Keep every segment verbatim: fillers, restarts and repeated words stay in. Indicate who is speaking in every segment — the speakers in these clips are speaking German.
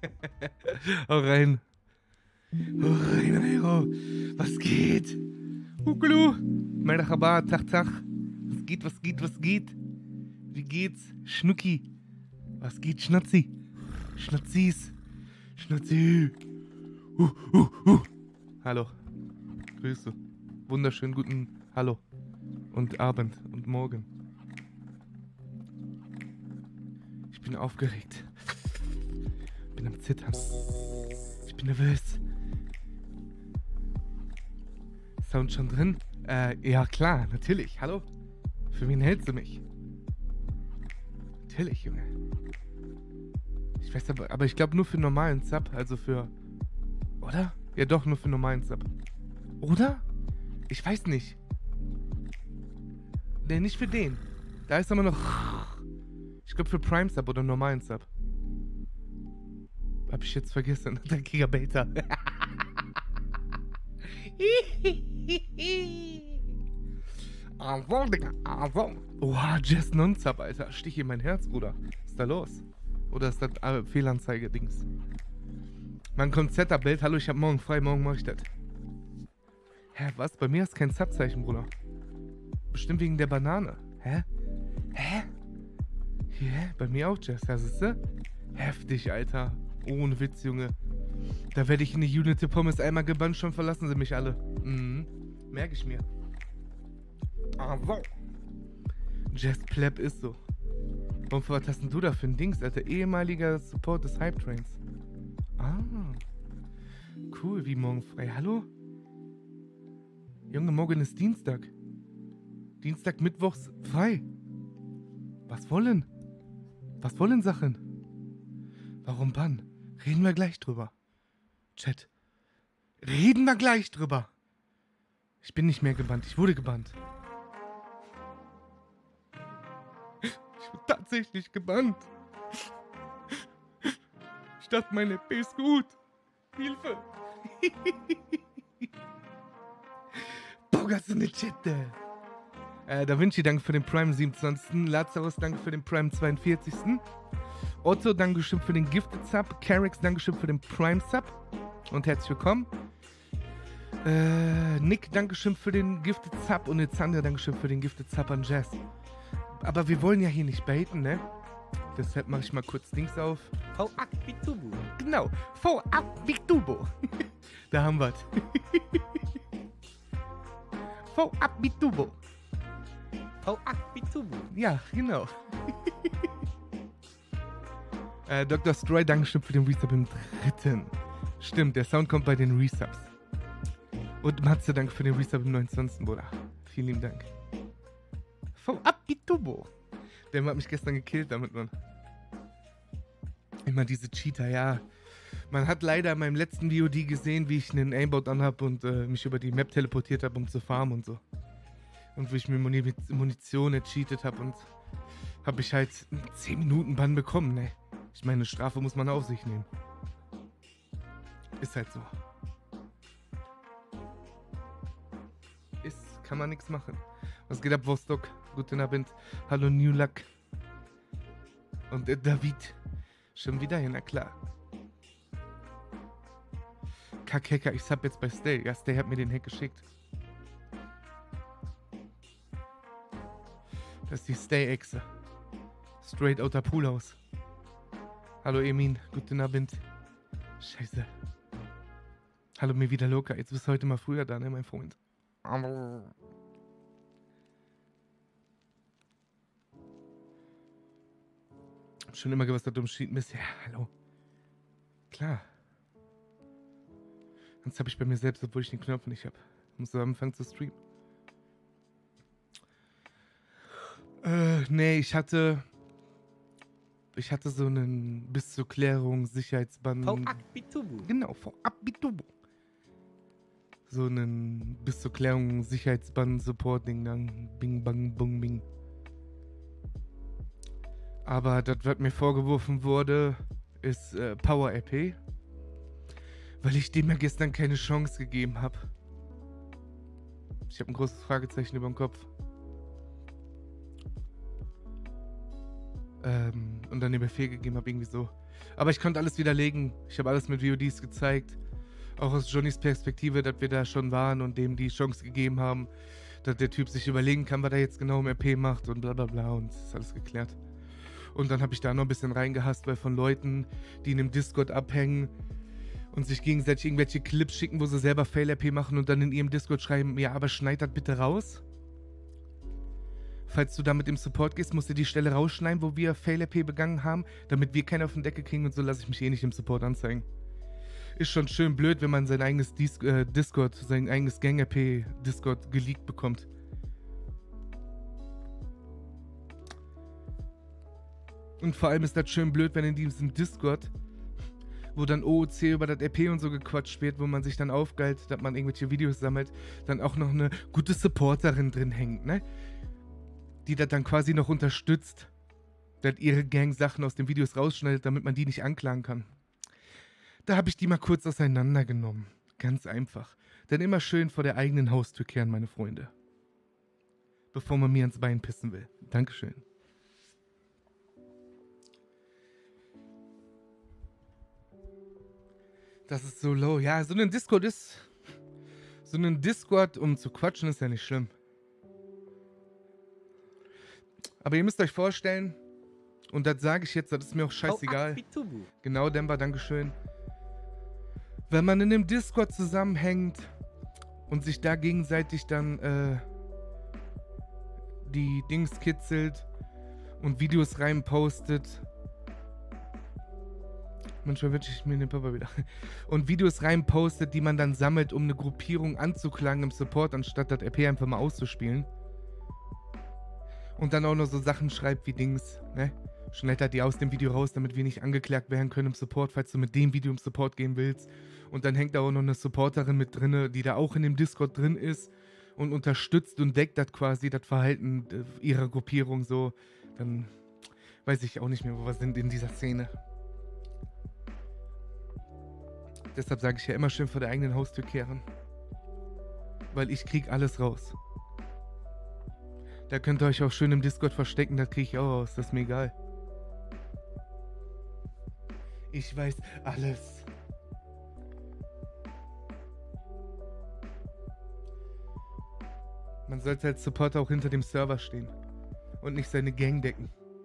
Speaker 1: Hau rein. Hau rein, Amigo. Was geht? Hukulu. Merhaba, Tag, Tag. Was geht, was geht, was geht? Wie geht's? Schnucki. Was geht, Schnatzi? Schnatzis. Schnatzi. Uh, uh, uh. Hallo. Grüße. Wunderschönen guten Hallo. Und Abend und Morgen. Ich bin aufgeregt. Bin am Zittern. Ich bin nervös. Sound schon drin? Äh, ja klar, natürlich. Hallo? Für wen hältst du mich? Natürlich, Junge. Ich weiß aber, aber ich glaube nur für normalen Sub, also für... Oder? Ja doch, nur für normalen Sub. Oder? Ich weiß nicht. Nee, nicht für den. Da ist aber noch... Ich glaube für Prime Sub oder normalen Sub. Hab ich jetzt vergessen. Der Gigabeta. Oha, Jazz Non-Sub, Alter. Stich in mein Herz, Bruder. Was ist da los? Oder ist das äh, Fehlanzeige-Dings? Mein Konzertbild. Hallo, ich hab morgen frei. Morgen mach ich das. Hä, was? Bei mir ist kein Subzeichen, Bruder. Bestimmt wegen der Banane. Hä? Hä? Hä? Bei mir auch, Jazz. Das ist du? Heftig, Alter. Ohne Witz, Junge. Da werde ich in die Unity Pommes einmal gebannt, schon verlassen sie mich alle. Mhm. Merke ich mir. Aber. Jazz Pleb ist so. Und was hast denn du da für ein Dings, Alter? Ehemaliger Support des Hype Trains. Ah. Cool, wie morgen frei. Hallo? Junge, morgen ist Dienstag. Dienstag, Mittwochs frei. Was wollen? Was wollen Sachen? Warum Bann? Reden wir gleich drüber. Chat. Reden wir gleich drüber. Ich bin nicht mehr gebannt. Ich wurde gebannt. Ich wurde tatsächlich gebannt. Ich dachte, meine App ist gut. Hilfe. Bogas in die Chatte. Äh, Da Vinci, danke für den Prime siebenundzwanzigsten Lazarus, danke für den Prime zweiundvierzigsten Otto, dankeschön für den Gifted Sub. Carix, dankeschön für den Prime Sub. Und herzlich willkommen. Äh, Nick, dankeschön für den Gifted Sub. Und Alexander, dankeschön für den Gifted Sub an Jazz. Aber wir wollen ja hier nicht baiten, ne? Deshalb mache ich mal kurz Dings auf.
Speaker 2: V acht Bitubo.
Speaker 1: Genau, V acht Bitubo. Da haben wir's. V acht Bitubo.
Speaker 2: V acht Bitubo.
Speaker 1: Ja, genau. äh, Doktor Stroy, dankeschön für den Resub im dritten. Stimmt, der Sound kommt bei den Resubs. Und Matze, danke für den Resub im neunundzwanzigsten Bruder. Vielen lieben Dank. V acht Bitubo. Der hat mich gestern gekillt damit, Mann. Immer diese Cheater, ja. Man hat leider in meinem letzten V O D gesehen, wie ich einen Aimbot anhab und äh, mich über die Map teleportiert habe, um zu farmen und so. Und wie ich mir Muni Munition ercheatet habe und habe ich halt zehn Minuten Bann bekommen, ne? Ich meine, eine Strafe muss man auf sich nehmen. Ist halt so. Ist, kann man nichts machen. Was geht ab, Vostok? Guten Abend. Hallo, New Luck. Und äh, David. Schon wieder hin, na klar. Kackhacker, ich sub jetzt bei Stay. Ja, Stay hat mir den Hack geschickt. Das ist die Stay-Echse. Straight outer Poolhaus. Hallo, Emin. Guten Abend. Scheiße. Hallo, mir wieder locker. Jetzt bist du heute mal früher da, ne, mein Freund. Schon immer gewusst, dass du im Cheat bist. Ja, hallo. Klar. Sonst habe ich bei mir selbst, obwohl ich den Knopf nicht habe. Musst du anfangen zu streamen. Äh, nee, ich hatte... Ich hatte so einen bis zur Klärung Sicherheitsbann...
Speaker 2: V acht Bitubo.
Speaker 1: Genau, V acht Bitubo. So einen bis zur Klärung Sicherheitsbann-Support-Ding dann. Bing, bang, bung, bing. Aber das, was mir vorgeworfen wurde, ist äh, Power-R P. Weil ich dem ja gestern keine Chance gegeben habe. Ich habe ein großes Fragezeichen über dem Kopf. Ähm, und dann den Befehl gegeben habe, irgendwie so. Aber ich konnte alles widerlegen. Ich habe alles mit V O Ds gezeigt. Auch aus Johnnys Perspektive, dass wir da schon waren und dem die Chance gegeben haben, dass der Typ sich überlegen kann, was er jetzt genau im R P macht und bla bla bla, und das ist alles geklärt. Und dann habe ich da noch ein bisschen reingehasst, weil von Leuten, die in dem Discord abhängen und sich gegenseitig irgendwelche Clips schicken, wo sie selber Fail-R P machen und dann in ihrem Discord schreiben, ja, aber schneid das bitte raus. Falls du da mit dem Support gehst, musst du die Stelle rausschneiden, wo wir Fail-R P begangen haben, damit wir keinen auf den Deckel kriegen, und so lasse ich mich eh nicht im Support anzeigen. Ist schon schön blöd, wenn man sein eigenes Dis äh, Discord, sein eigenes Gang-R P Discord geleakt bekommt. Und vor allem ist das schön blöd, wenn in diesem Discord, wo dann O O C über das R P und so gequatscht wird, wo man sich dann aufgeilt, dass man irgendwelche Videos sammelt, dann auch noch eine gute Supporterin drin hängt, ne? Die das dann quasi noch unterstützt, dass ihre Gang Sachen aus den Videos rausschneidet, damit man die nicht anklagen kann. Da habe ich die mal kurz auseinandergenommen. Ganz einfach. Dann immer schön vor der eigenen Haustür kehren, meine Freunde. Bevor man mir ins Bein pissen will. Dankeschön. Das ist so low. Ja, so ein Discord ist... So ein Discord, um zu quatschen, ist ja nicht schlimm. Aber ihr müsst euch vorstellen, und das sage ich jetzt, das ist mir auch scheißegal. Genau, Demba, dankeschön. Wenn man in dem Discord zusammenhängt und sich da gegenseitig dann äh, die Dings kitzelt und Videos reinpostet. Manchmal wünsche ich mir den Papa wieder. Und Videos reinpostet, die man dann sammelt, um eine Gruppierung anzuklagen im Support, anstatt das R P einfach mal auszuspielen. Und dann auch noch so Sachen schreibt wie Dings, ne? Schneidert die aus dem Video raus, damit wir nicht angeklagt werden können im Support, falls du mit dem Video im Support gehen willst. Und dann hängt da auch noch eine Supporterin mit drin, die da auch in dem Discord drin ist und unterstützt und deckt das quasi, das Verhalten ihrer Gruppierung so. Dann weiß ich auch nicht mehr, wo wir sind in dieser Szene. Deshalb sage ich ja immer schön vor der eigenen Haustür kehren. Weil ich krieg alles raus. Da könnt ihr euch auch schön im Discord verstecken, das kriege ich auch raus, das ist mir egal. Ich weiß alles. Man sollte als Supporter auch hinter dem Server stehen und nicht seine Gang decken.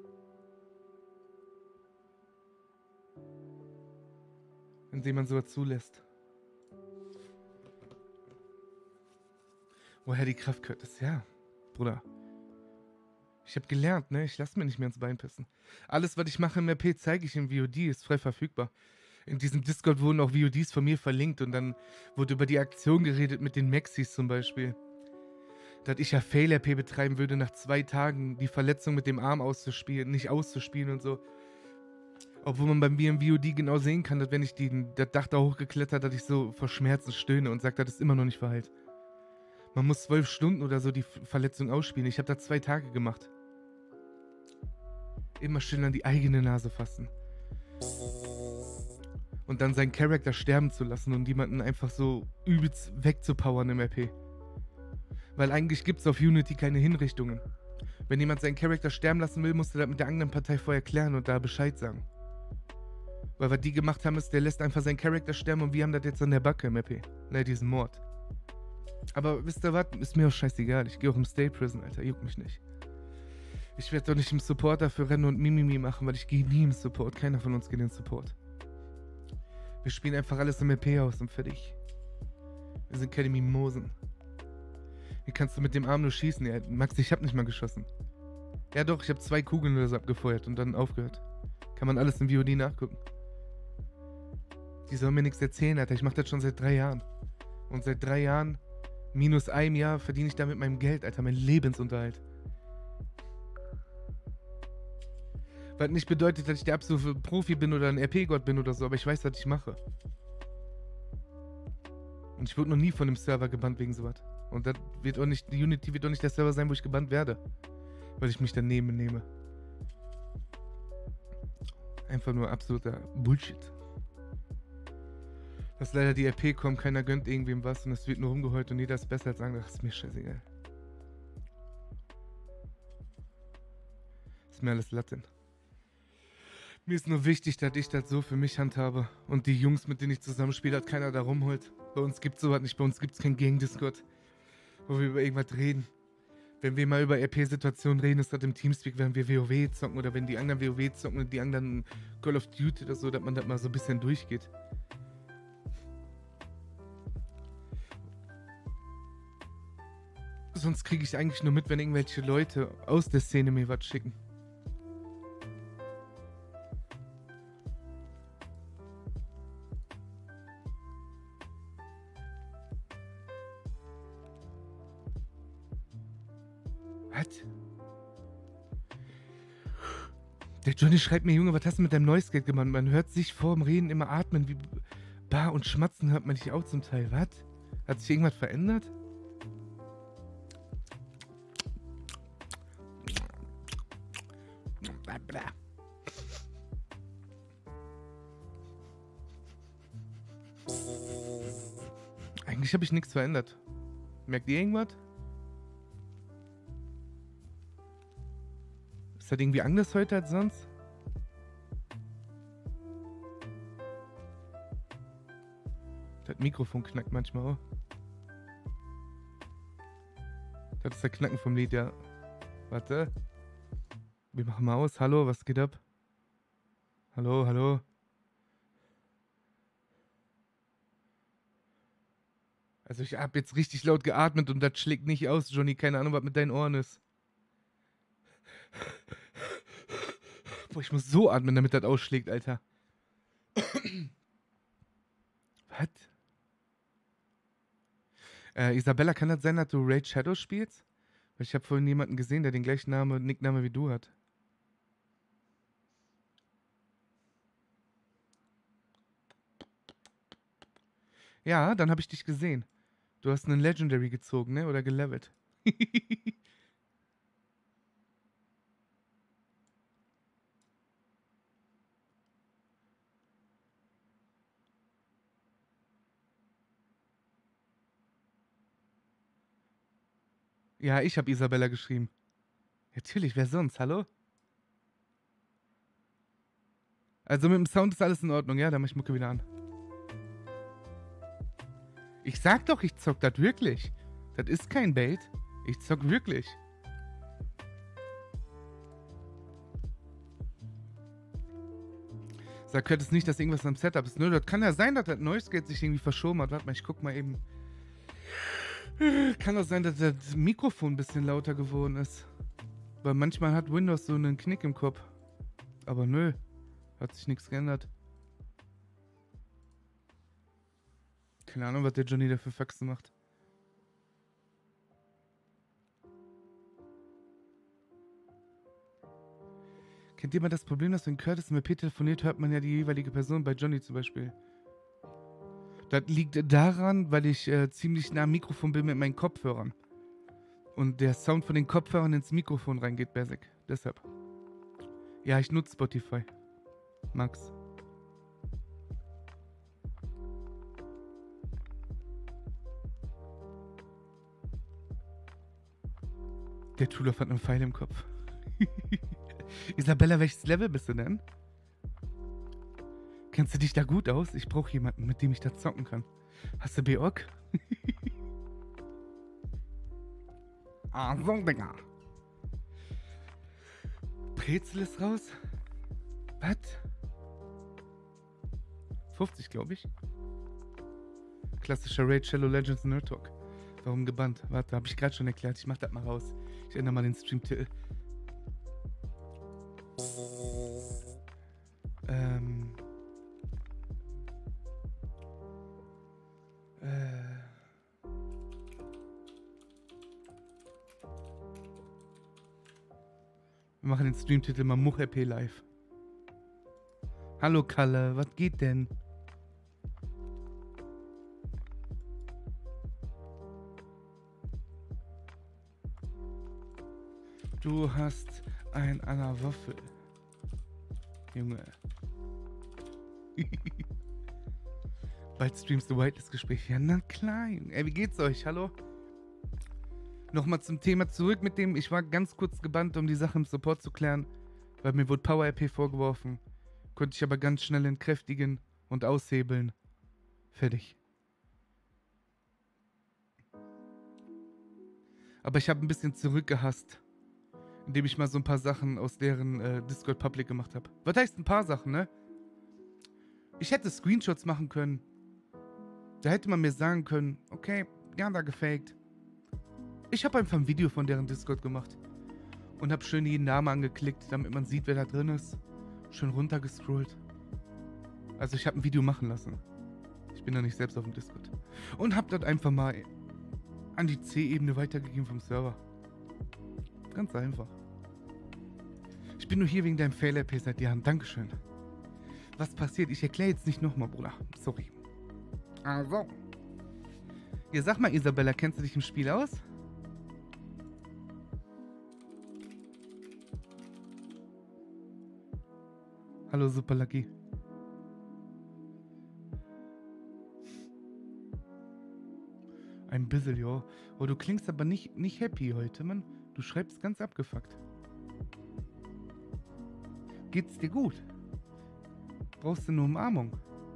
Speaker 1: Indem man sowas zulässt. Woher die Kraft gehört ist, ja, Bruder. Ich habe gelernt, ne? Ich lasse mir nicht mehr ins Bein pissen. Alles, was ich mache im R P, zeige ich im V O D, ist frei verfügbar. In diesem Discord wurden auch V O Ds von mir verlinkt und dann wurde über die Aktion geredet mit den Maxis zum Beispiel. Dass ich ja Fail-R P betreiben würde, nach zwei Tagen die Verletzung mit dem Arm auszuspielen, nicht auszuspielen und so. Obwohl man bei mir im V O D genau sehen kann, dass wenn ich die, das Dach da hochgeklettert, dass ich so vor Schmerzen stöhne und sage, das ist immer noch nicht verheilt. Man muss zwölf Stunden oder so die Verletzung ausspielen. Ich habe da zwei Tage gemacht. Immer schön an die eigene Nase fassen. Und dann seinen Charakter sterben zu lassen und jemanden einfach so übelst wegzupowern im R P. Weil eigentlich gibt es auf Unity keine Hinrichtungen. Wenn jemand seinen Charakter sterben lassen will, musst du das mit der anderen Partei vorher klären und da Bescheid sagen. Weil was die gemacht haben ist, der lässt einfach seinen Charakter sterben und wir haben das jetzt an der Backe im R P. Ne, diesen Mord. Aber wisst ihr was? Ist mir auch scheißegal. Ich gehe auch im State Prison, Alter. Juckt mich nicht. Ich werde doch nicht im Support dafür rennen und Mimimi machen, weil ich gehe nie im Support. Keiner von uns geht in den Support. Wir spielen einfach alles im R P aus und fertig. Wir sind keine Mimosen. Wie kannst du mit dem Arm nur schießen? Ja, Max, ich hab nicht mal geschossen. Ja doch, ich habe zwei Kugeln oder so abgefeuert und dann aufgehört. Kann man alles im V O D nachgucken. Die sollen mir nichts erzählen, Alter. Ich mache das schon seit drei Jahren. Und seit drei Jahren, minus einem Jahr, verdiene ich damit mein Geld, Alter. Mein Lebensunterhalt. Was nicht bedeutet, dass ich der absolute Profi bin oder ein R P-Gott bin oder so, aber ich weiß, was ich mache. Und ich wurde noch nie von dem Server gebannt wegen sowas. Und das wird auch nicht, die Unity wird auch nicht der Server sein, wo ich gebannt werde. Weil ich mich daneben nehme. Einfach nur absoluter Bullshit. Dass leider die R P kommen, keiner gönnt irgendwem was und es wird nur rumgeheult und jeder ist besser als andere. Das ist mir scheißegal. Ist mir alles Latin. Mir ist nur wichtig, dass ich das so für mich handhabe. Und die Jungs, mit denen ich zusammenspiele, hat keiner da rumholt. Bei uns gibt's sowas nicht. Bei uns gibt's kein Gang-Discord, wo wir über irgendwas reden. Wenn wir mal über R P-Situationen reden, ist das im Teamspeak, wenn wir WoW zocken oder wenn die anderen WoW zocken und die anderen Call of Duty oder so, dass man das mal so ein bisschen durchgeht. Sonst kriege ich eigentlich nur mit, wenn irgendwelche Leute aus der Szene mir was schicken. Was? Der Johnny schreibt mir, Junge, was hast du mit deinem Noise Gate gemacht? Man hört sich vor dem Reden immer atmen, wie Bar und Schmatzen hört man dich auch zum Teil. Was? Hat sich irgendwas verändert? Eigentlich habe ich nichts verändert. Merkt ihr irgendwas? Ist das irgendwie anders heute als sonst? Das Mikrofon knackt manchmal auch. Das ist der Knacken vom Lied, ja. Warte. Wir machen mal aus. Hallo, was geht ab? Hallo, hallo. Also ich hab jetzt richtig laut geatmet und das schlägt nicht aus, Johnny. Keine Ahnung, was mit deinen Ohren ist. Boah, ich muss so atmen, damit das ausschlägt, Alter. Was? Äh, Isabella, kann das sein, dass du Raid Shadow spielst? Weil ich habe vorhin jemanden gesehen, der den gleichen Name, Nickname wie du hat. Ja, dann habe ich dich gesehen. Du hast einen Legendary gezogen, ne? Oder gelevelt. Ja, ich habe Isabella geschrieben. Natürlich, wer sonst? Hallo? Also mit dem Sound ist alles in Ordnung, ja? Dann mach ich Mucke wieder an. Ich sag doch, ich zock das wirklich. Das ist kein Bait. Ich zock wirklich. Sag Curtis nicht, dass irgendwas am Setup ist. Nö, das kann ja sein, dass das Noise Gate sich irgendwie verschoben hat. Warte mal, ich guck mal eben. Kann auch sein, dass das Mikrofon ein bisschen lauter geworden ist. Weil manchmal hat Windows so einen Knick im Kopf. Aber nö, hat sich nichts geändert. Keine Ahnung, was der Johnny da für Faxen macht. Kennt jemand das Problem, dass wenn Curtis mit P telefoniert, hört man ja die jeweilige Person, bei Johnny zum Beispiel. Das liegt daran, weil ich äh, ziemlich nah am Mikrofon bin mit meinen Kopfhörern. Und der Sound von den Kopfhörern ins Mikrofon reingeht, basic. Deshalb. Ja, ich nutze Spotify. Max. Der Truloff hat einen Pfeil im Kopf. Isabella, welches Level bist du denn? Kennst du dich da gut aus? Ich brauche jemanden, mit dem ich da zocken kann. Hast du B-Ock? Ah, so, Digga. Brezel ist raus? Was? fünfzig, glaube ich. Klassischer Raid Shadow Legends Nerd Talk. Warum gebannt? Warte, habe ich gerade schon erklärt. Ich mach das mal raus. Ich ändere mal den Stream-Titel. Ähm. Äh. Wir machen den Streamtitel mal Much R P live. Hallo Kalle, was geht denn? Du hast ein einer Waffel. Junge. Bald streamst du Whitelist-Gespräch. Ja, na klar. Ey, wie geht's euch? Hallo? Nochmal zum Thema zurück mit dem, ich war ganz kurz gebannt, um die Sache im Support zu klären, weil mir wurde Power R P vorgeworfen. Konnte ich aber ganz schnell entkräftigen und aushebeln. Fertig. Aber ich habe ein bisschen zurückgehasst, indem ich mal so ein paar Sachen aus deren äh, Discord Public gemacht habe. Was heißt ein paar Sachen, ne? Ich hätte Screenshots machen können. Da hätte man mir sagen können, okay, ja, da gefaked. Ich habe einfach ein Video von deren Discord gemacht. Und habe schön jeden Namen angeklickt, damit man sieht, wer da drin ist. Schön runtergescrollt. Also ich habe ein Video machen lassen. Ich bin da nicht selbst auf dem Discord. Und habe das einfach mal an die C-Ebene weitergegeben vom Server. Ganz einfach. Ich bin nur hier wegen deinem Fail-R P seit Jahren. Dankeschön. Was passiert? Ich erkläre jetzt nicht nochmal, Bruder. Sorry. Also. Ja, sag mal, Isabella, kennst du dich im Spiel aus? Hallo, Super Lucky. Ein bisschen, ja. Oh, du klingst aber nicht, nicht happy heute, Mann. Du schreibst ganz abgefuckt. Geht's dir gut? Brauchst du eine Umarmung?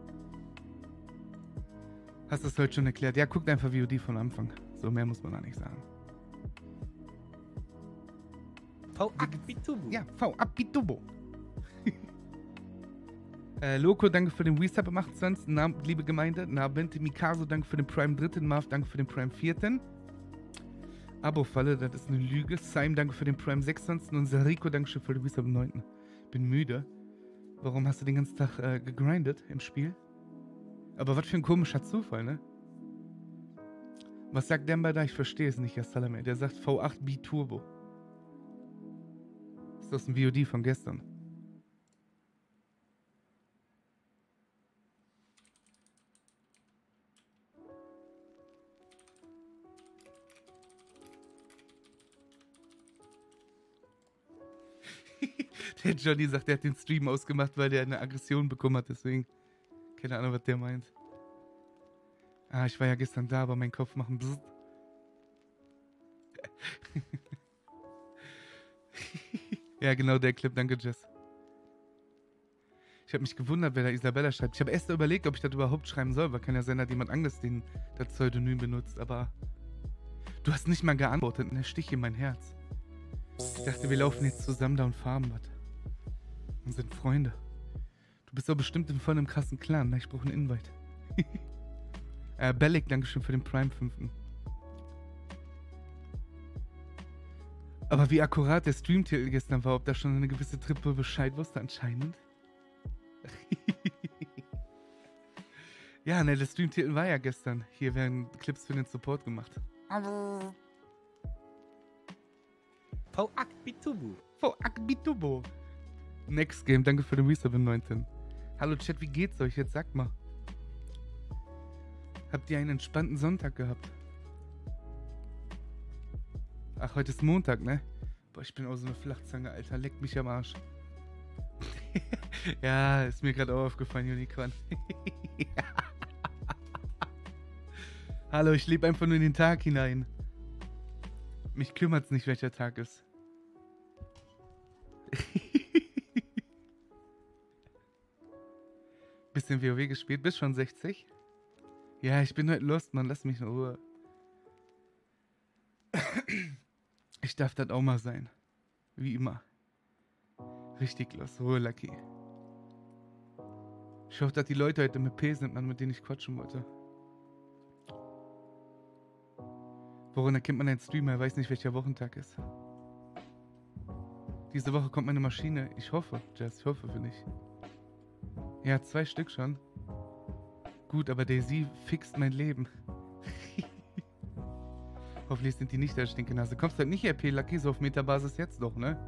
Speaker 1: Hast du es heute schon erklärt? Ja, guckt einfach V O D von Anfang. So mehr muss man da nicht sagen.
Speaker 2: V acht Bitubu.
Speaker 1: Ja, V acht Bitubu. äh, Loco, danke für den Resub am achtundzwanzigsten Na, liebe Gemeinde. Nabente Mikaso, danke für den Prime dritten Marv, danke für den Prime vierten Abo-Falle, das ist eine Lüge. Saim, danke für den Prime sechsundzwanzigsten Und Sariko, danke schön für den Resub am neunten Bin müde. Warum hast du den ganzen Tag äh, gegrindet im Spiel? Aber was für ein komischer Zufall, ne? Was sagt Demba da? Ich verstehe es nicht, Herr Salame. Der sagt V acht B-Turbo. Ist das ein V O D von gestern? Der Johnny sagt, der hat den Stream ausgemacht, weil der eine Aggression bekommen hat, deswegen. Keine Ahnung, was der meint. Ah, ich war ja gestern da, aber mein Kopf macht ein Bzzzt. Ja, genau, der Clip, danke, Jess. Ich habe mich gewundert, wer da Isabella schreibt. Ich habe erst überlegt, ob ich das überhaupt schreiben soll, weil kann ja sein, dass jemand anderes den, das Pseudonym benutzt, aber du hast nicht mal geantwortet und der Stich in mein Herz. Ich dachte, wir laufen jetzt zusammen da und farmen was. Und sind Freunde. Du bist doch bestimmt in voll einem krassen Clan, ne? Ich brauche einen Invite. äh, Bellic, dankeschön für den Prime fünften Aber wie akkurat der Streamtitel gestern war, ob da schon eine gewisse Triple Bescheid wusste, anscheinend. Ja, ne, der Streamtitel war ja gestern. Hier werden Clips für den Support gemacht.
Speaker 2: V acht Bitubu.
Speaker 1: V acht Bitubu. Next Game, danke für den Resub im neunten Hallo Chat, wie geht's euch? Jetzt sagt mal. Habt ihr einen entspannten Sonntag gehabt? Ach, heute ist Montag, ne? Boah, ich bin auch so eine Flachzange, Alter. Leckt mich am Arsch. Ja, ist mir gerade auch aufgefallen, Unicorn. Hallo, ich lebe einfach nur in den Tag hinein. Mich kümmert's nicht, welcher Tag ist. Bisschen WoW gespielt, bist schon sechzig? Ja, ich bin heute lost, Mann, lass mich in Ruhe. Ich darf das auch mal sein. Wie immer. Richtig lost, Ruhe, Lucky. Ich hoffe, dass die Leute heute mit P sind, Mann, mit denen ich quatschen wollte. Woran erkennt man einen Streamer? Er weiß nicht, welcher Wochentag ist. Diese Woche kommt meine Maschine. Ich hoffe, Jess, ich hoffe für dich. Ja, zwei Stück schon. Gut, aber Daisy fixt mein Leben. Hoffentlich sind die nicht der Stinkenase. Kommst halt nicht R P, Lucky, so auf Metabasis jetzt doch, ne?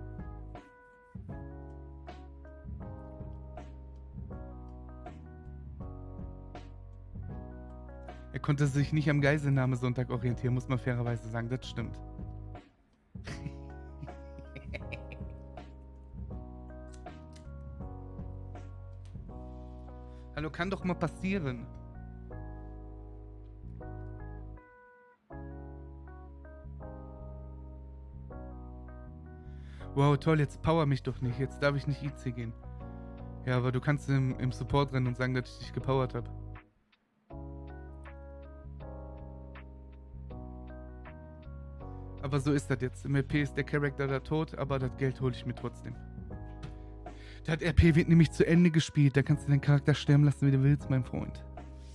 Speaker 1: Er konnte sich nicht am Geiselnahmesonntag orientieren, muss man fairerweise sagen. Das stimmt. Hallo, kann doch mal passieren. Wow, toll, jetzt power mich doch nicht. Jetzt darf ich nicht I C gehen. Ja, aber du kannst im, im Support rennen und sagen, dass ich dich gepowert habe. Aber so ist das jetzt. Im R P ist der Charakter da tot, aber das Geld hole ich mir trotzdem. Das R P wird nämlich zu Ende gespielt. Da kannst du den Charakter sterben lassen, wie du willst, mein Freund.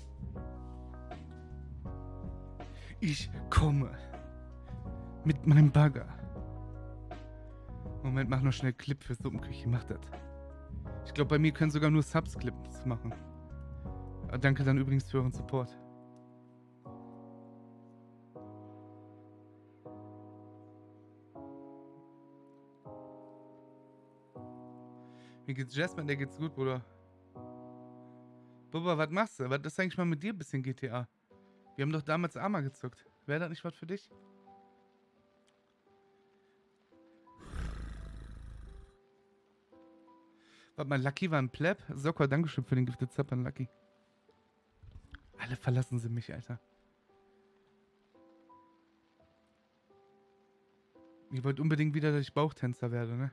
Speaker 1: Ich komme mit meinem Bagger. Moment, mach noch schnell Clip für Suppenküche. Mach das. Ich glaube, bei mir können sogar nur Subs Clips machen. Ah, danke dann übrigens für euren Support. Wie geht's Jasmine? Der geht's gut, Bruder. Bubba, was machst du? Was ist eigentlich mal mit dir ein bisschen G T A? Wir haben doch damals Arma gezockt. Wäre das nicht was für dich? Warte mal, Lucky war ein Pleb? Sokka, Dankeschön für den Gifted Sub an Lucky. Alle verlassen sie mich, Alter. Ihr wollt unbedingt wieder, dass ich Bauchtänzer werde, ne?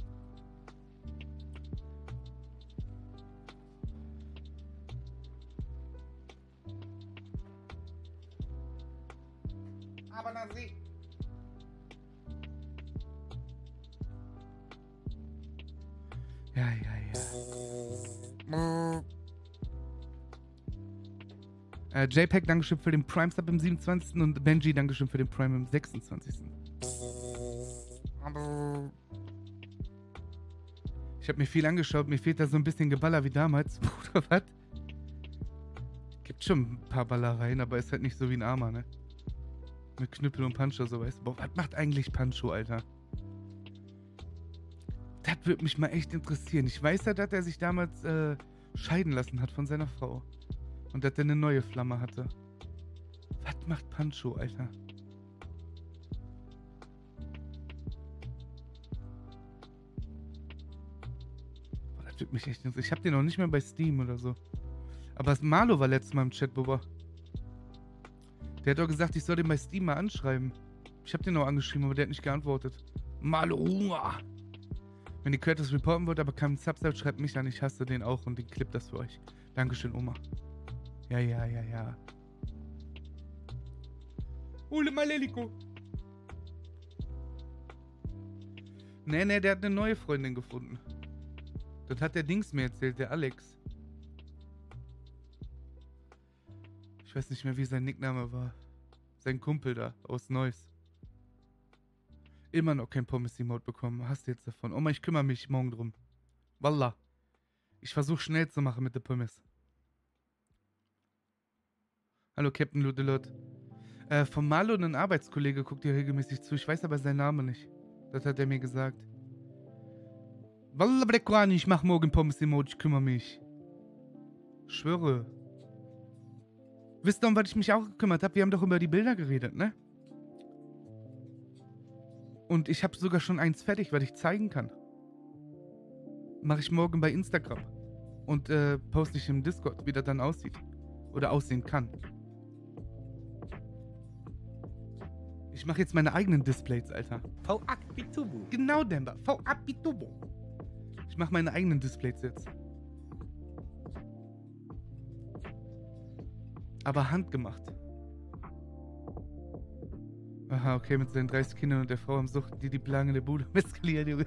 Speaker 1: Aber na sie. Ja, ja, ja. Äh, JPEG, Dankeschön für den Prime-Sub im siebenundzwanzigsten und Benji, Dankeschön für den Prime im sechsundzwanzigsten Ich habe mir viel angeschaut, mir fehlt da so ein bisschen Geballer wie damals. Bruder, was? Gibt schon ein paar Ballereien, aber ist halt nicht so wie ein Arma, ne? Mit Knüppel und Pancho, so weißt du. Boah, was macht eigentlich Pancho, Alter? Das würde mich mal echt interessieren. Ich weiß ja, dass er sich damals äh, scheiden lassen hat von seiner Frau. Und dass er eine neue Flamme hatte. Was macht Pancho, Alter? Boah, das würde mich echt interessieren. Ich hab den noch nicht mehr bei Steam oder so. Aber Marlo war letztes Mal im Chat, Bubba. Der hat doch gesagt, ich soll den bei Steam mal anschreiben. Ich hab den noch angeschrieben, aber der hat nicht geantwortet. Marlo, Uah. Wenn ihr Curtis reporten wollt, aber keinen Subscribe, schreibt mich an. Ich hasse den auch und den Clip das für euch. Dankeschön, Oma. Ja, ja, ja, ja. Ole Maleliko. Nee, nee, der hat eine neue Freundin gefunden. Das hat der Dings mir erzählt, der Alex. Ich weiß nicht mehr, wie sein Nickname war. Sein Kumpel da, aus Neuss. Immer noch kein Pommes-Emote bekommen. Hast du jetzt davon? Oma, ich kümmere mich morgen drum. Wallah. Ich versuche schnell zu machen mit der Pommes. Hallo, Captain Ludelot. Äh, von Marlo, ein Arbeitskollege, guckt dir regelmäßig zu. Ich weiß aber seinen Namen nicht. Das hat er mir gesagt. Wallah, Brekwani, ich mach morgen Pommes-Emote. Ich kümmere mich. Schwöre. Wisst ihr, um was ich mich auch gekümmert habe? Wir haben doch über die Bilder geredet, ne? Und ich habe sogar schon eins fertig, was ich zeigen kann. Mache ich morgen bei Instagram. Und äh, poste ich im Discord, wie das dann aussieht. Oder aussehen kann. Ich mache jetzt meine eigenen Displays, Alter.
Speaker 2: V-Akbitubu.
Speaker 1: Genau, Demba. V-Akbitubu. Ich mache meine eigenen Displays jetzt. Aber handgemacht. Aha, okay, mit seinen dreißig Kindern und der Frau am Suchten, die die Plange der Bude eskaliert, Junge.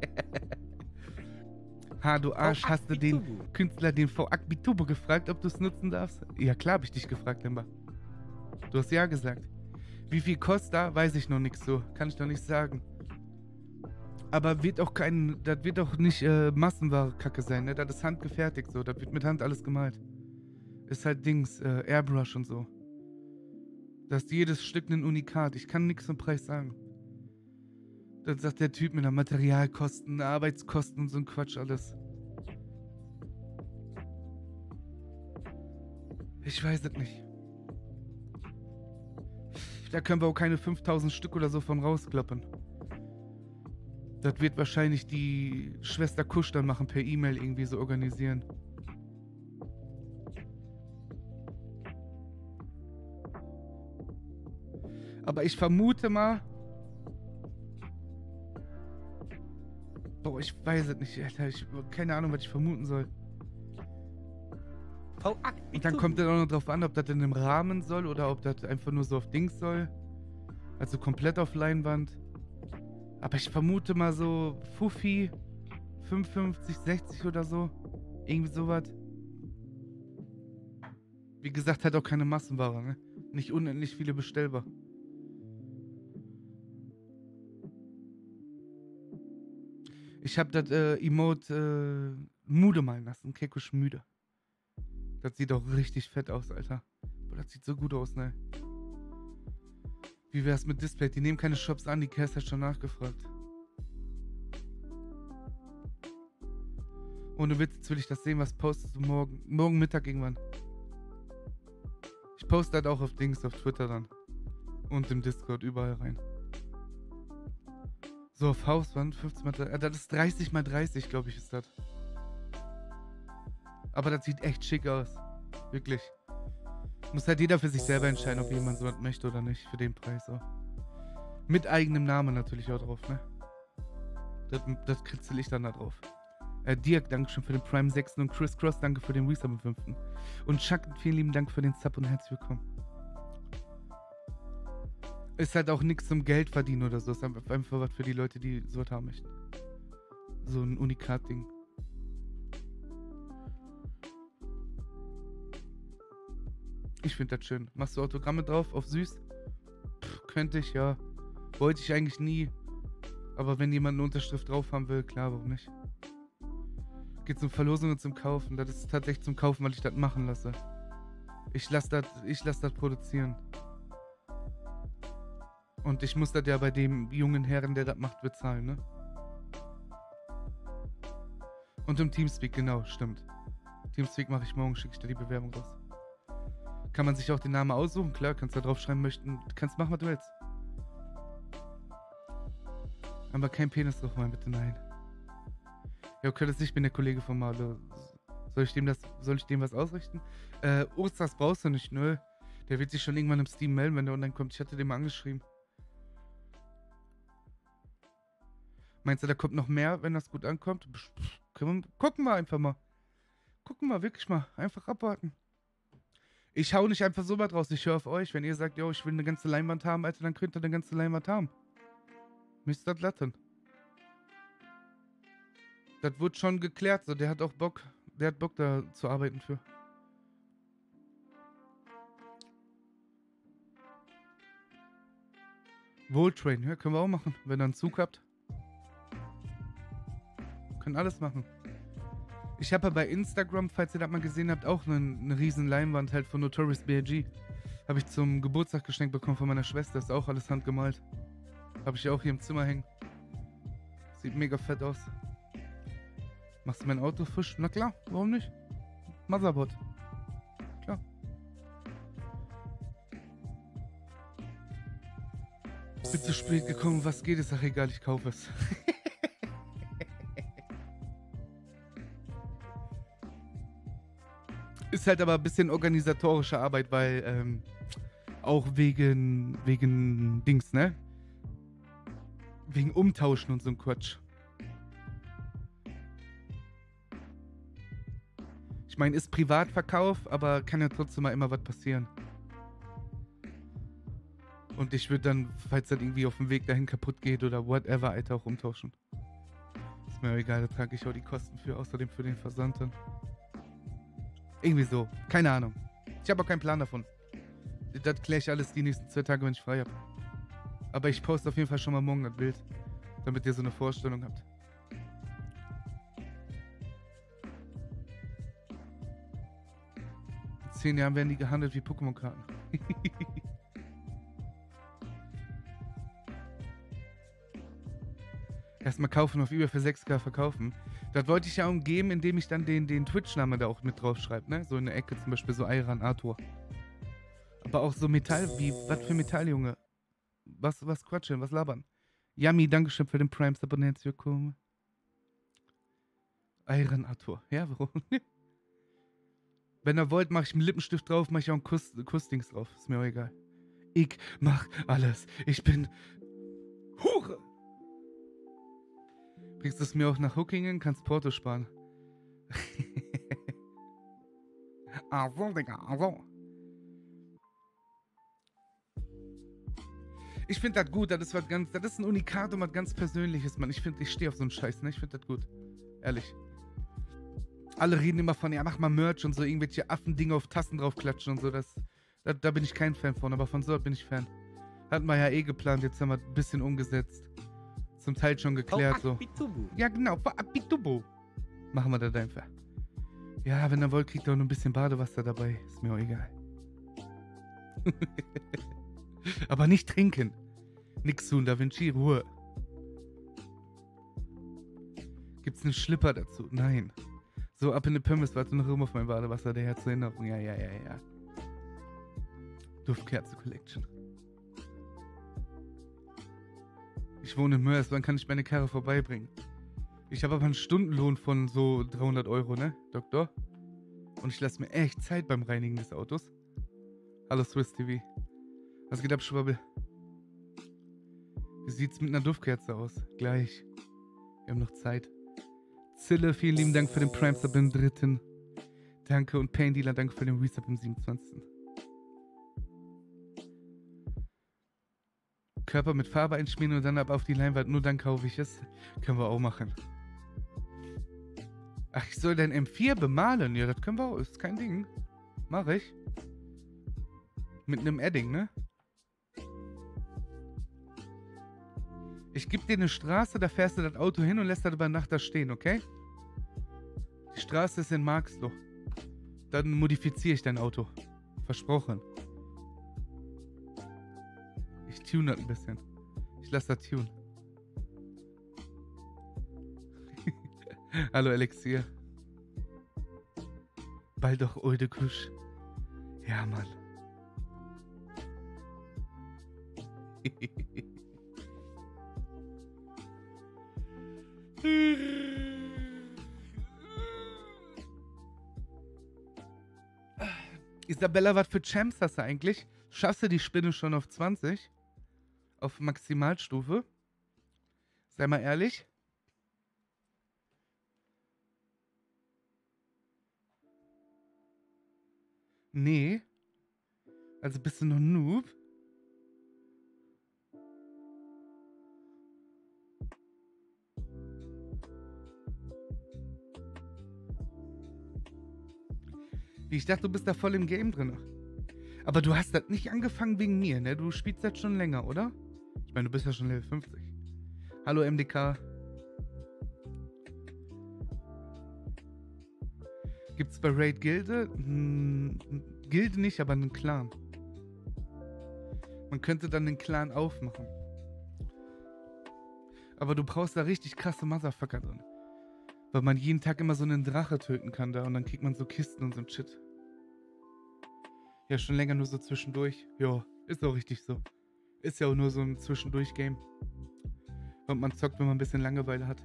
Speaker 1: Ha, du Arsch, hast du den Künstler, den V-Akbitubu, gefragt, ob du es nutzen darfst? Ja, klar hab ich dich gefragt, Lemba. Du hast ja gesagt. Wie viel kostet da? Weiß ich noch nichts so. Kann ich noch nicht sagen. Aber wird auch kein, das wird auch nicht äh, Massenware-Kacke sein, ne? Das ist handgefertigt so, das wird mit Hand alles gemalt. Ist halt Dings, äh, Airbrush und so. Das ist jedes Stück ein Unikat. Ich kann nichts zum Preis sagen. Dann sagt der Typ mit der Materialkosten, Arbeitskosten und so ein Quatsch alles. Ich weiß es nicht. Da können wir auch keine fünftausend Stück oder so von rauskloppen. Das wird wahrscheinlich die Schwester Kusch dann machen, per E-Mail irgendwie so organisieren. Aber ich vermute mal, Boah, ich weiß es nicht, Alter. Ich habe keine Ahnung, was ich vermuten soll. Und dann kommt es auch noch drauf an, ob das in einem Rahmen soll oder ob das einfach nur so auf Dings soll. Also komplett auf Leinwand. Aber ich vermute mal so Fuffi, fünfundfünfzig, sechzig oder so. Irgendwie sowas. Wie gesagt, hat auch keine Massenware, ne? Nicht unendlich viele bestellbar. Ich hab das äh, Emote äh, Mude malen lassen. Kekusch müde. Das sieht auch richtig fett aus, Alter. Boah, das sieht so gut aus, ne? Wie wär's mit Display? Die nehmen keine Shops an, die Cass hat schon nachgefragt. Ohne Witz, jetzt will ich das sehen, was postest du morgen? Morgen Mittag irgendwann. Ich poste das auch auf Dings, auf Twitter dann. Und im Discord, überall rein. So, auf Hauswand, fünfzehn mal dreißig. Das ist dreißig mal dreißig, glaube ich, ist das. Aber das sieht echt schick aus. Wirklich. Muss halt jeder für sich selber entscheiden, ob jemand sowas möchte oder nicht. Für den Preis auch. Mit eigenem Namen natürlich auch drauf, ne? Das, das kritzel ich dann da drauf. Äh, Dirk, danke schön für den Prime sechs und Chris Cross, danke für den Resub am fünften Und Chuck, vielen lieben Dank für den Sub und herzlich willkommen. Ist halt auch nichts zum Geld verdienen oder so. Ist einfach, einfach was für die Leute, die sowas haben möchten. So ein Unikat-Ding. Ich finde das schön. Machst du Autogramme drauf auf süß? Pff, könnte ich, ja. Wollte ich eigentlich nie. Aber wenn jemand eine Unterschrift drauf haben will, klar, warum nicht? Geht zum Verlosen und zum Kaufen. Das ist tatsächlich zum Kaufen, weil ich das machen lasse. Ich lasse das ich lass das produzieren. Und ich muss das ja bei dem jungen Herren, der das macht, bezahlen, ne? Und im Teamspeak, genau, stimmt. Teamspeak mache ich morgen, schicke ich dir die Bewerbung raus. Kann man sich auch den Namen aussuchen? Klar, kannst du da drauf schreiben möchten. Du kannst machen, was du willst. Aber kein Penis drauf malen, bitte, nein. Ja, okay, das ich bin der Kollege von Marlo. Soll ich dem das, soll ich dem was ausrichten? Äh, Ostras brauchst du nicht, nö. Der wird sich schon irgendwann im Steam melden, wenn der online kommt. Ich hatte den mal angeschrieben. Meinst du, da kommt noch mehr, wenn das gut ankommt? Können wir, gucken wir einfach mal. Gucken wir wirklich mal. Einfach abwarten. Ich hau nicht einfach so weit raus. Ich höre auf euch. Wenn ihr sagt, yo, ich will eine ganze Leinwand haben, Alter, dann könnt ihr eine ganze Leinwand haben. Mister Glatten. Das wurde schon geklärt. So, der hat auch Bock. Der hat Bock, da zu arbeiten für. Voltrain, ja, können wir auch machen. Wenn ihr einen Zug habt. Können alles machen. Ich habe ja bei Instagram, falls ihr das mal gesehen habt, auch eine, eine riesen Leinwand halt von Notorious B I G Habe ich zum Geburtstag geschenkt bekommen von meiner Schwester. Ist auch alles handgemalt. Habe ich auch hier im Zimmer hängen. Sieht mega fett aus. Machst du mein Auto frisch? Na klar, warum nicht? Motherboard. Klar. Ich bin zu spät gekommen, was geht? Ist doch egal, ich kaufe es. Ist halt aber ein bisschen organisatorische Arbeit, weil ähm, auch wegen, wegen Dings, ne? Wegen Umtauschen und so ein Quatsch. Ich meine, ist Privatverkauf, aber kann ja trotzdem mal immer was passieren. Und ich würde dann, falls das irgendwie auf dem Weg dahin kaputt geht oder whatever, Alter, auch umtauschen. Ist mir egal, da trage ich auch die Kosten für, außerdem für den Versand dann. Irgendwie so. Keine Ahnung. Ich habe auch keinen Plan davon. Das kläre ich alles die nächsten zwei Tage, wenn ich frei habe. Aber ich poste auf jeden Fall schon mal morgen das Bild. Damit ihr so eine Vorstellung habt. In zehn Jahren werden die gehandelt wie Pokémon-Karten. Erstmal kaufen, auf eBay für sechs K verkaufen. Das wollte ich ja umgeben, indem ich dann den, den Twitch-Namen da auch mit drauf schreibe, ne? So in der Ecke zum Beispiel so Ayran Arthur. Aber auch so Metall, wie, was für Metall, Junge? Was, was quatschen, was labern? Yami, Dankeschön für den Prime Sub und herzlich willkommen. Ayran Arthur, ja, warum? Wenn ihr wollt, mache ich einen Lippenstift drauf, mache ich auch einen Kuss, Kussdings drauf. Ist mir auch egal. Ich mach alles. Ich bin Hure. Bringst du es mir auch nach Hookingen, kannst Porto sparen. Also, Digga, also. Ich finde das gut, das ist was ganz, das ist ein Unikat was ganz Persönliches, Mann. Ich finde, ich stehe auf so einen Scheiß, ne? Ich finde das gut. Ehrlich. Alle reden immer von, ja, mach mal Merch und so, irgendwelche Affendinge auf Tassen draufklatschen und so, das, da, da bin ich kein Fan von, aber von so bin ich Fan. Hatten wir ja eh geplant, jetzt haben wir ein bisschen umgesetzt. Zum Teil schon geklärt, so. Ja, genau, Abitubu. Machen wir das einfach. Ja, wenn ihr wollt, kriegt ihr auch noch ein bisschen Badewasser dabei. Ist mir auch egal. Aber nicht trinken. Nix tun, Da Vinci, Ruhe. Gibt's einen Schlipper dazu? Nein. So, ab in die Pommes, warte noch immer auf mein Badewasser, der Herz zur Erinnerung. Ja, ja, ja, ja. Duftkerze Collection. Ich wohne in Mörs, wann kann ich meine Karre vorbeibringen? Ich habe aber einen Stundenlohn von so dreihundert Euro, ne, Doktor? Und ich lasse mir echt Zeit beim Reinigen des Autos. Hallo Swiss T V. Was geht ab, Schwabbel? Wie sieht's mit einer Duftkerze aus? Gleich. Wir haben noch Zeit. Zille, vielen lieben Dank für den Prime-Sub im dritten. Danke und Pain-Dealer, danke für den Resub im siebenundzwanzigsten Körper mit Farbe einschmieren und dann ab auf die Leinwand, nur dann kaufe ich es. Können wir auch machen. Ach, ich soll dein M vier bemalen? Ja, das können wir auch, ist kein Ding. Mach ich. Mit einem Edding, ne? Ich gebe dir eine Straße, da fährst du das Auto hin und lässt das über Nacht da stehen, okay? Die Straße ist in Marxloh. Dann modifiziere ich dein Auto. Versprochen. Ich tune das ein bisschen. Ich lasse das tun. Hallo Elixier. Bald doch Oide Kusch. Ja, Mann. Isabella, was für Champs hast du eigentlich? Schaffst du die Spinne schon auf zwanzig? Auf Maximalstufe? Sei mal ehrlich. Nee. Also bist du noch Noob? Ich dachte, du bist da voll im Game drin. Aber du hast das nicht angefangen wegen mir, ne? Du spielst das schon länger, oder? Ich meine, du bist ja schon Level fünfzig. Hallo M D K. Gibt's bei Raid Gilde? Hm, Gilde nicht, aber einen Clan. Man könnte dann den Clan aufmachen. Aber du brauchst da richtig krasse Motherfucker drin. Weil man jeden Tag immer so einen Drache töten kann da und dann kriegt man so Kisten und so ein Shit. Ja, schon länger nur so zwischendurch. Ja, ist auch richtig so. Ist ja auch nur so ein Zwischendurch-Game. Und man zockt, wenn man ein bisschen Langeweile hat.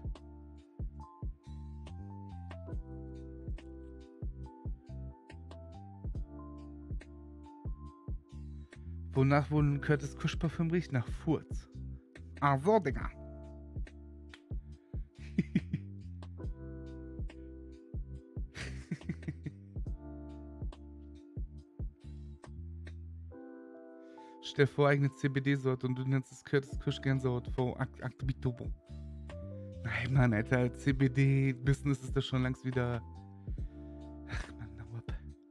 Speaker 1: Wonach wohl ein Curtis Kusch Parfüm riecht? Nach Furz. Ah, so, Digga. Stell vor, eigene C B D-Sorte und du nennst es Curtis Kusch Gänsehaut vor Akbitubo. Nein, Mann, Alter, C B D-Business ist das schon längst wieder... Ach, Mann, na wap.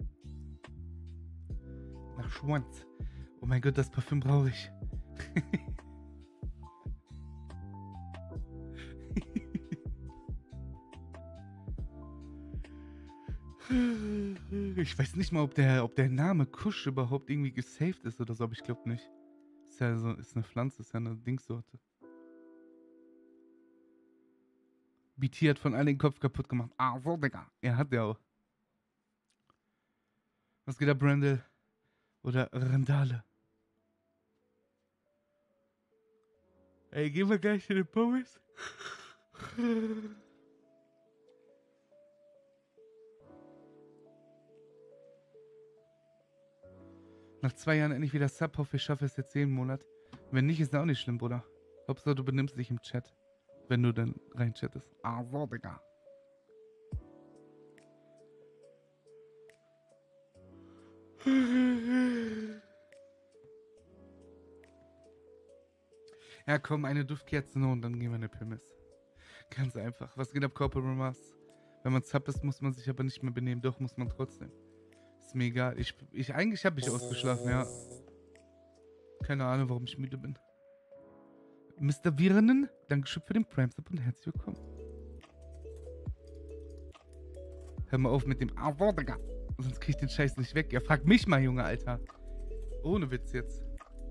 Speaker 1: Nach Schwanz. Oh mein Gott, das Parfüm brauche ich. Ich weiß nicht mal, ob der, ob der Name Kusch überhaupt irgendwie gesaved ist oder so, aber ich glaube nicht. Ist ja so, ist eine Pflanze, ist ja eine Dingssorte. B T hat von allen den Kopf kaputt gemacht. Ah, so, Digga. Er hat ja auch. Was geht da, Brandel? Oder Randale? Ey, gehen wir gleich in den Pommes? Nach zwei Jahren endlich wieder Sub, hoffe ich schaffe es jetzt jeden Monat. Wenn nicht, ist das auch nicht schlimm, Bruder. Hauptsache du benimmst dich im Chat. wenn du dann reinchattest. Ah, so, Digga. Ja, komm, eine Duftkerze noch und dann gehen wir eine Pimmes. Ganz einfach. Was geht ab, Corporal Mars? Wenn man zapp ist, muss man sich aber nicht mehr benehmen. Doch, muss man trotzdem. Ist mir egal. Ich, ich, eigentlich habe ich ausgeschlafen, ja. Keine Ahnung, warum ich müde bin. Mister Virenen, Dankeschön für den Prime-Sub und herzlich willkommen. Hör mal auf mit dem Avo, Digga. Sonst krieg ich den Scheiß nicht weg. Ja, frag mich mal, Junge, Alter. Ohne Witz jetzt.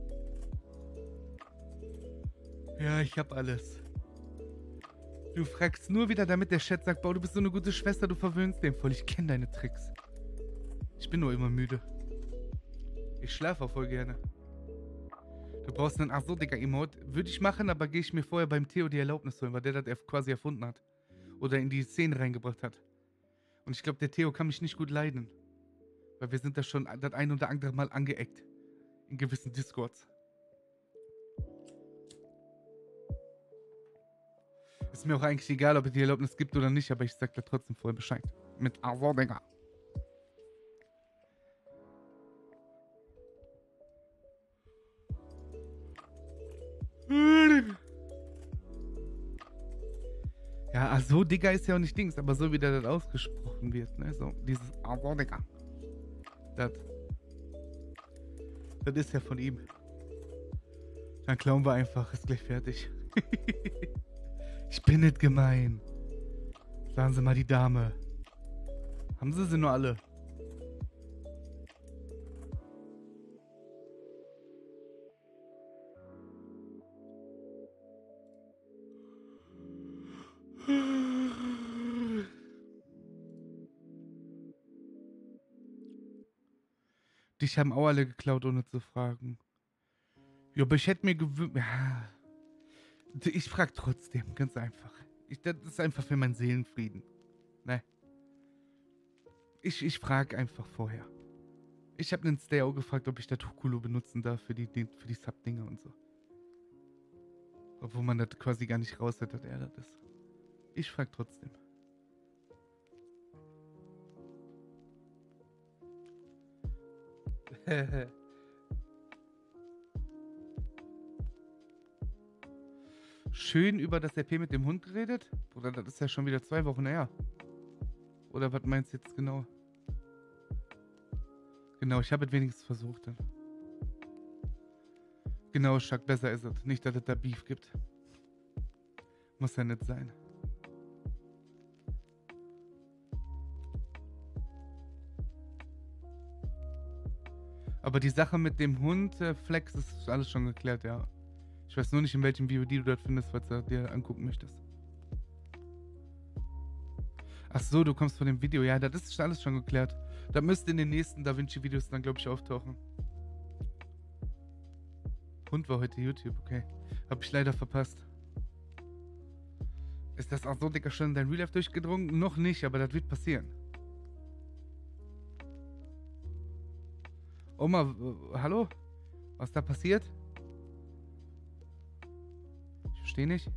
Speaker 1: Ja, ich hab alles. Du fragst nur wieder, damit der Chat sagt, boah, du bist so eine gute Schwester, du verwöhnst den voll. Ich kenne deine Tricks. Ich bin nur immer müde. Ich schlafe auch voll gerne. Du brauchst einen Ach so, Digga, Emote. Würde ich machen, aber gehe ich mir vorher beim Theo die Erlaubnis holen, weil der das quasi erfunden hat. Oder in die Szene reingebracht hat. Und ich glaube, der Theo kann mich nicht gut leiden. Weil wir sind da schon das ein oder andere Mal angeeckt. In gewissen Discords. Ist mir auch eigentlich egal, ob es die Erlaubnis gibt oder nicht, aber ich sag da trotzdem vorher Bescheid. Mit Ach so, Digga. Ja, ach so, Digga ist ja auch nicht Dings, aber so wie der das ausgesprochen wird, ne? So, dieses ach so, Digga. Das. Das ist ja von ihm. Dann klauen wir einfach, ist gleich fertig. Ich bin nicht gemein. Sagen Sie mal die Dame. Haben Sie sie nur alle? Dich haben auch alle geklaut, ohne zu fragen. Ja, aber ich hätte mir gewünscht... Ja. Ich frag trotzdem, ganz einfach. Ich, das ist einfach für meinen Seelenfrieden. Ne? Ich, ich frag einfach vorher. Ich habe einen Stay auch gefragt, ob ich das Hukulu benutzen darf für die, für die Sub-Dinger und so. Obwohl man das quasi gar nicht raus hat, dass er das ist. Ich frag trotzdem. Schön über das R P mit dem Hund geredet? Oder das ist ja schon wieder zwei Wochen her. Oder was meinst du jetzt genau? Genau, ich habe es wenigstens versucht dann. Genau, Schack, besser ist es. Nicht, dass es da Beef gibt. Muss ja nicht sein. Aber die Sache mit dem Hund, äh, Flex, ist alles schon geklärt, ja. Ich weiß nur nicht, in welchem V O D du das findest, falls du dir angucken möchtest. Ach so, du kommst von dem Video. Ja, das ist alles schon geklärt. Da müsste in den nächsten DaVinci-Videos dann, glaube ich, auftauchen. Hund war heute YouTube, okay. Hab ich leider verpasst. Ist das auch so, Digga, schon in dein Real Life durchgedrungen? Noch nicht, aber das wird passieren. Oma, äh, hallo? Was da passiert? Ich verstehe nicht.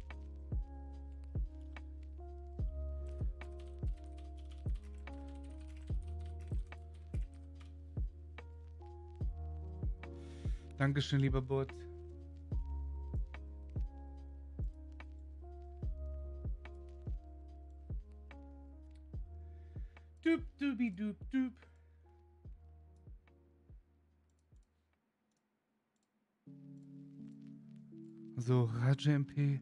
Speaker 1: Dankeschön, lieber Bot. Dup, dubi, dup, dup. So, Raja M P.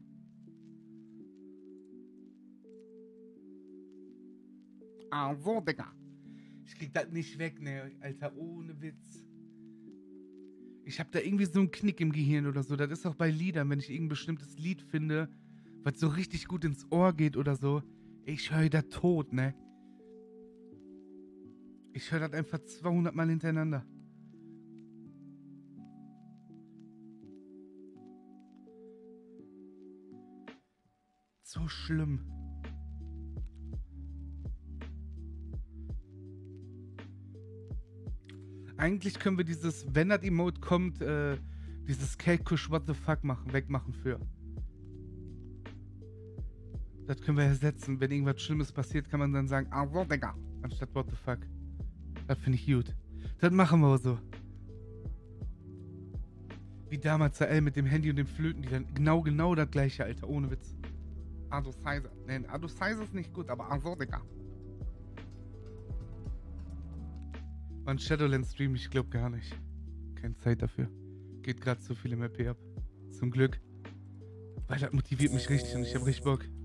Speaker 1: Ah, so, Digga. Ich krieg das nicht weg, ne, Alter, ohne Witz. Ich hab da irgendwie so einen Knick im Gehirn oder so. Das ist auch bei Liedern, wenn ich irgendein bestimmtes Lied finde, was so richtig gut ins Ohr geht oder so. Ich höre da tot, ne? Ich höre das einfach zweihundert Mal hintereinander. So schlimm. Eigentlich können wir dieses, wenn das Emote kommt, äh, dieses Kelkush What the fuck machen, wegmachen für. Das können wir ersetzen. Wenn irgendwas Schlimmes passiert, kann man dann sagen, ah, so, Digga. Anstatt what the fuck. Das finde ich gut. Das machen wir so. Wie damals der L mit dem Handy und dem Flöten, die dann genau, genau das gleiche, Alter. Ohne Witz. Ado Size. Nein, Ado Size ist nicht gut, aber ah, so, Digga. Wann Shadowlands Stream? Ich glaube gar nicht. Keine Zeit dafür. Geht gerade zu viel im R P ab. Zum Glück. Weil das motiviert mich richtig und ich habe richtig Bock.